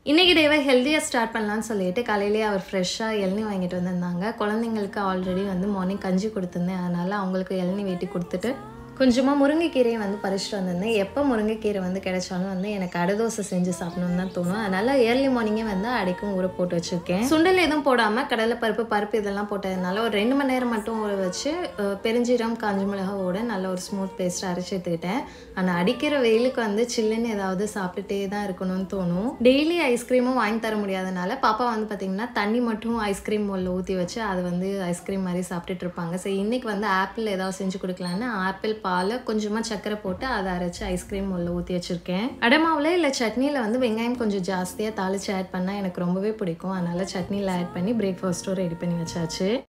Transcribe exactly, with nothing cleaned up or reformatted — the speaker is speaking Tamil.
இன்னைக்கு டேவை ஹெல்தியா ஸ்டார்ட் பண்ணலாம்னு சொல்லிட்டு காலையிலேயே அவர் ஃப்ரெஷ்ஷா இளநீ வாங்கிட்டு வந்திருந்தாங்க. குழந்தைங்களுக்கு ஆல்ரெடி வந்து மார்னிங் கஞ்சி கொடுத்துருந்தேன். அதனால அவங்களுக்கு இளநீ வெட்டி கொடுத்துட்டு கொஞ்சமாக முருங்கைக்கீரையை வந்து பறிச்சுட்டு வந்திருந்தேன். எப்போ முருங்கைக்கீரை வந்து கிடைச்சாலும் வந்து எனக்கு அடை தோசை செஞ்சு சாப்பிடணும்னு தான் தோணும். அதனால் ஏர்லி மார்னிங்கே வந்து அடைக்கும் ஊற போட்டு வச்சுருக்கேன். சுண்டல் எதுவும் போடாமல் கடலைப்பருப்பு பருப்பு இதெல்லாம் போட்டதுனால ஒரு ரெண்டு மணி நேரம் மட்டும் ஊற வச்சு பெருஞ்சீரம் காஞ்சி மிளகாவோட நல்ல ஒரு ஸ்மூத் பேஸ்ட் அரைச்சி எடுத்துக்கிட்டேன். ஆனால் அடிக்கிற வெயிலுக்கு வந்து சில்லுன்னு ஏதாவது சாப்பிட்டுட்டே தான் இருக்கணும்னு தோணும். டெய்லி ஐஸ்கிரீமும் வாங்கி தர முடியாதனால பாப்பா வந்து பார்த்திங்கன்னா தண்ணி மட்டும் ஐஸ்கிரீம் மோலில் ஊற்றி வச்சு அது வந்து ஐஸ்கிரீம் மாதிரி சாப்பிட்டுட்டு இருப்பாங்க. சரி இன்றைக்கி வந்து ஆப்பிள் ஏதாவது செஞ்சு கொடுக்கலான்னு ஆப்பிள் பால் கொஞ்சமாக சக்கரை போட்டு அதை அரைச்சி ஐஸ்கிரீம் உள்ள ஊற்றி வச்சுருக்கேன். அடமாவில் இல்லை சட்னியில் வந்து வெங்காயம் கொஞ்சம் ஜாஸ்தியாக தாளித்து ஆட் பண்ணால் எனக்கு ரொம்பவே பிடிக்கும். அதனால் சட்னியில் ஆட் பண்ணி பிரேக்ஃபாஸ்ட்டும் ரெடி பண்ணி வச்சாச்சு.